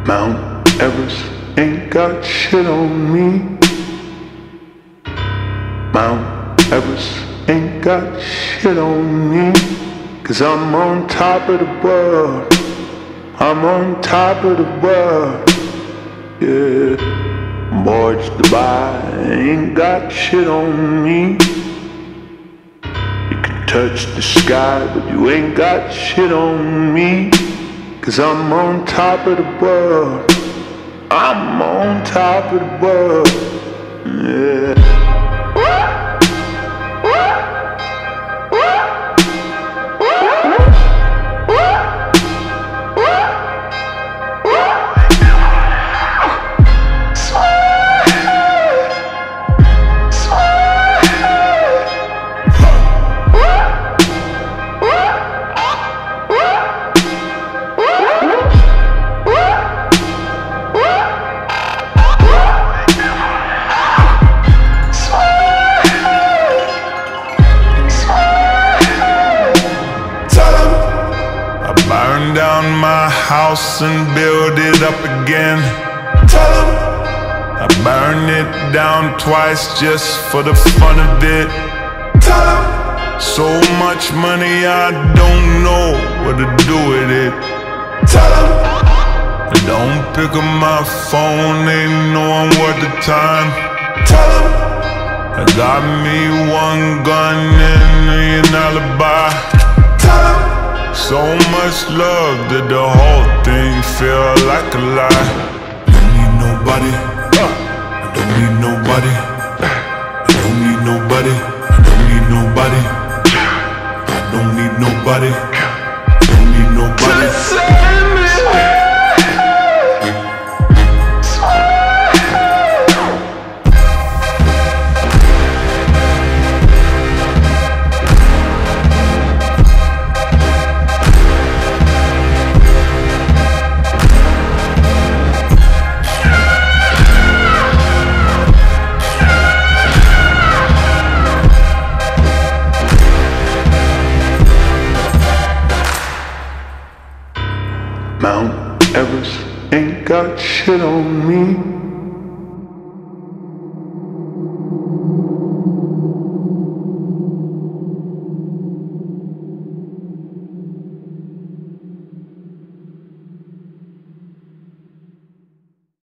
Mount Everest ain't got shit on me. Mount Everest ain't got shit on me. 'Cause I'm on top of the world. I'm on top of the world. Yeah. Borge Dubai ain't got shit on me. You can touch the sky, but you ain't got shit on me. 'Cause I'm on top of the world. I'm on top of the world. Yeah. Burn down my house and build it up again. Tell 'em I burned it down twice just for the fun of it. Tell 'em so much money I don't know what to do with it. Tell 'em I don't pick up my phone, ain't knowing what the time. Tell 'em I got me one gun and an alibi. Tell 'em so much love that the whole thing feel like a lie. I don't need nobody. I don't need nobody. I don't need nobody. I don't need nobody. I don't need nobody. I don't need nobody. Mount Everest ain't got shit on me.